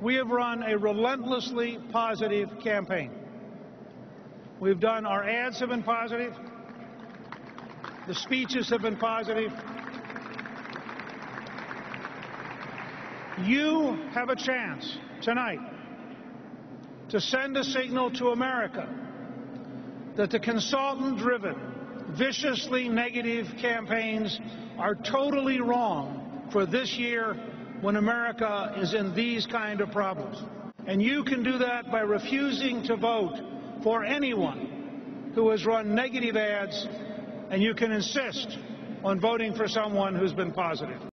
We have run a relentlessly positive campaign. We've done, our ads have been positive, the speeches have been positive. You have a chance tonight to send a signal to America that the consultant-driven, viciously negative campaigns are totally wrong for this year when America is in these kind of problems. And you can do that by refusing to vote for anyone who has run negative ads, and you can insist on voting for someone who's been positive.